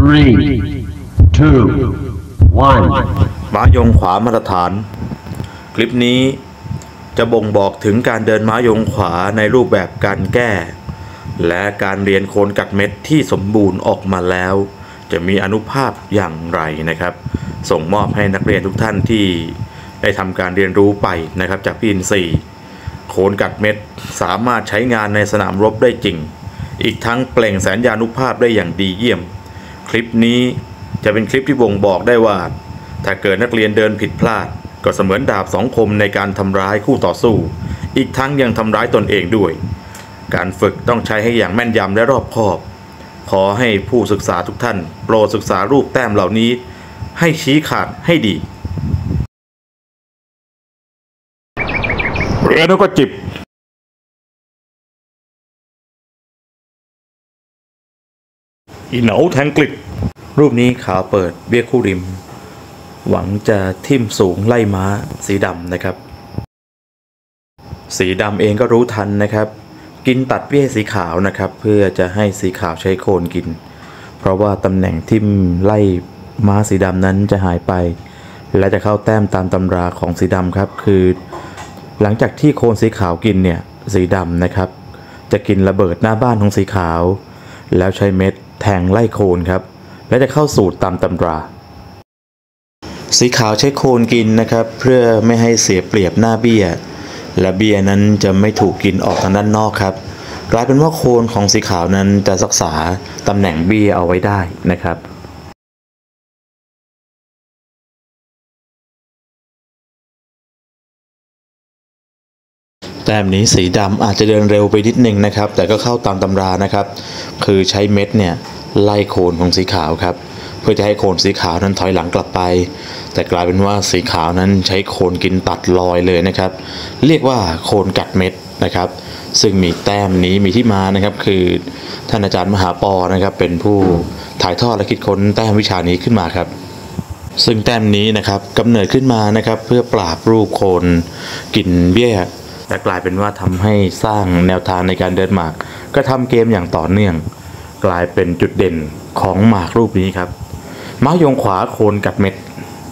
3, 2, 1 ม้ายงขวามาตรฐานคลิปนี้จะบ่งบอกถึงการเดินม้ายงขวาในรูปแบบการแก้และการเรียนโคนกัดเม็ดที่สมบูรณ์ออกมาแล้วจะมีอานุภาพอย่างไรนะครับส่งมอบให้นักเรียนทุกท่านที่ได้ทำการเรียนรู้ไปนะครับจากพี่อินทรีย์โคนกัดเม็ดสามารถใช้งานในสนามรบได้จริงอีกทั้งเปล่งแสนยานุภาพได้อย่างดีเยี่ยมคลิปนี้จะเป็นคลิปที่บ่งบอกได้ว่าถ้าเกิดนักเรียนเดินผิดพลาดก็เสมือนดาบสองคมในการทำร้ายคู่ต่อสู้อีกทั้งยังทำร้ายตนเองด้วยการฝึกต้องใช้ให้อย่างแม่นยำและรอบคอบขอให้ผู้ศึกษาทุกท่านโปรดศึกษารูปแต้มเหล่านี้ให้ชี้ขาดให้ดีเรียนแล้วก็จิบอีเหนาแทงกลิกรูปนี้ขาวเปิดเบี้ยคู่ริมหวังจะทิ่มสูงไล่ม้าสีดำนะครับสีดำเองก็รู้ทันนะครับกินตัดเบี้ยสีขาวนะครับเพื่อจะให้สีขาวใช้โคนกินเพราะว่าตำแหน่งทิ่มไล่ม้าสีดำนั้นจะหายไปและจะเข้าแต้มตามตำราของสีดำครับคือหลังจากที่โคนสีขาวกินเนี่ยสีดำนะครับจะกินระเบิดหน้าบ้านของสีขาวแล้วใช้เม็ดแทงไล่โคนครับและจะเข้าสูตรตามตำราสีขาวใช้โคนกินนะครับเพื่อไม่ให้เสียเปรียบหน้าเบี้ยและเบี้ยนั้นจะไม่ถูกกินออกทางด้านนอกครับกลายเป็นว่าโคนของสีขาวนั้นจะรักษาตำแหน่งเบี้ยเอาไว้ได้นะครับแต้มนี้สีดำอาจจะเดินเร็วไปนิดนึงนะครับแต่ก็เข้าตามตำรานะครับคือใช้เม็ดเนี่ยไล่โคนของสีขาวครับเพื่อจะให้โคนสีขาวนั้นถอยหลังกลับไปแต่กลายเป็นว่าสีขาวนั้นใช้โคนกินตัดลอยเลยนะครับเรียกว่าโคนกัดเม็ดนะครับซึ่งมีแต้มนี้มีที่มานะครับคือท่านอาจารย์มหาปอนะครับเป็นผู้ถ่ายทอดและคิดค้นแต้มวิชานี้ขึ้นมาครับซึ่งแต้มนี้นะครับกำเนิดขึ้นมานะครับเพื่อปราบรูปโคนกินเบี้ยแต่กลายเป็นว่าทำให้สร้างแนวทางในการเดินหมากก็ทำเกมอย่างต่อเนื่องกลายเป็นจุดเด่นของหมากรูปนี้ครับม้ายงขวาโคนกัดเม็ด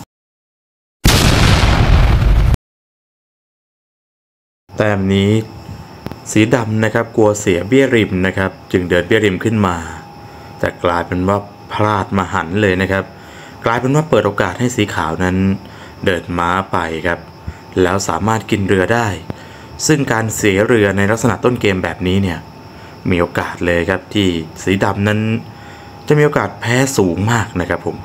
แต้มนี้สีดำนะครับกลัวเสียเบี้ยริมนะครับจึงเดินเบี้ยริมขึ้นมาแต่กลายเป็นว่าพลาดมหันต์เลยนะครับกลายเป็นว่าเปิดโอกาสให้สีขาวนั้นเดินม้าไปครับแล้วสามารถกินเรือได้ซึ่งการเสียเรือในลักษณะต้นเกมแบบนี้เนี่ยมีโอกาสเลยครับที่สีดำนั้นจะมีโอกาสแพ้สูงมากนะครับผม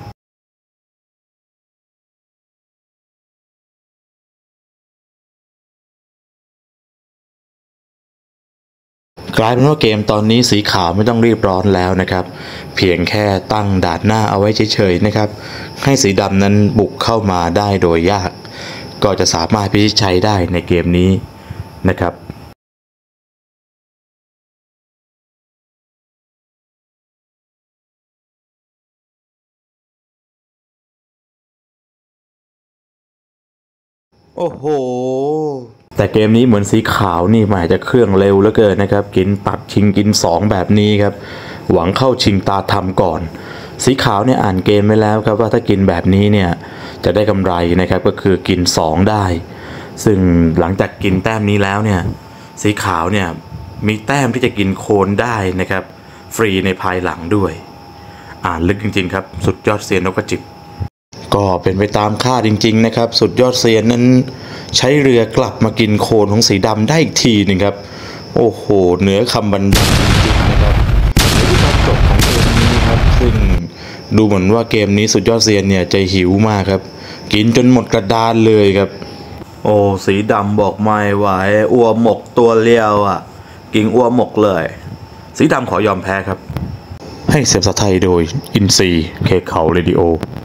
กลายเป็นว่าเกมตอนนี้สีขาวไม่ต้องรีบร้อนแล้วนะครับเพียงแค่ตั้งดาดหน้าเอาไว้เฉยๆนะครับให้สีดำนั้นบุกเข้ามาได้โดยยากก็จะสามารถพิชิตชัยได้ในเกมนี้นะครับโอ้โหแต่เกมนี้เหมือนสีขาวนี่มันอาจจะเครื่องเร็วเหลือเกินนะครับกินตัดชิงกิน2แบบนี้ครับหวังเข้าชิงตาทำก่อนสีขาวเนี่ยอ่านเกมไว้แล้วครับว่าถ้ากินแบบนี้เนี่ยจะได้กำไรนะครับก็คือกิน2ได้ซึ่งหลังจากกินแต้มนี้แล้วเนี่ยสีขาวเนี่ยมีแต้มที่จะกินโคนได้นะครับฟรีในภายหลังด้วยอ่านลึกจริงๆครับสุดยอดเซียนนกกระจิบก็เป็นไปตามคาดจริงๆนะครับสุดยอดเซียนนั้นใช้เรือกลับมากินโคนของสีดำได้อีกทีหนึ่งครับโอ้โหเหนือคำบรรยายจริงๆนะครับในตอนจบของเกมนี้ครับซึ่งดูเหมือนว่าเกมนี้สุดยอดเซียนเนี่ยใจหิวมากครับกินจนหมดกระดานเลยครับโอ้สีดำบอกไม่ไหวอ้วหมกตัวเลี้ยวอ่ะกินอ้วหมกเลยสีดำขอยอมแพ้ครับให้เสียงภาษาไทยโดยอินซีเคเขาเรดิโอ